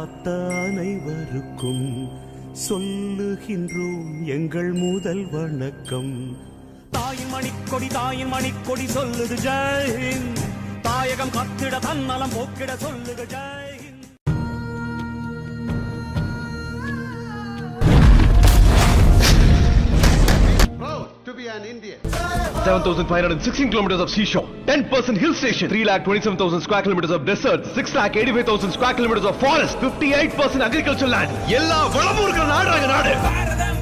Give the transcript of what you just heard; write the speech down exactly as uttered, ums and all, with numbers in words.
காத்த அனைவருக்கும் சொல்லுகின்றோம் எங்கள் முதல் வணக்கம். தாயின் மணிக்கொடி தாயின் மணிக்கொடி சொல்லுது ஜெய் ஹிந்த். தாயகம் கத்திட தன்னலம் போக்கிட சொல்லுது Jai Hind. To be an Indian. seven thousand five hundred sixteen kilometers of seashore, ten percent hill station, three lakh twenty-seven thousand square kilometers of desert, six lakh eighty-five thousand square kilometers of forest, fifty-eight percent agricultural land. எல்லா வளமும் இருக்கிற நாடு நாடு.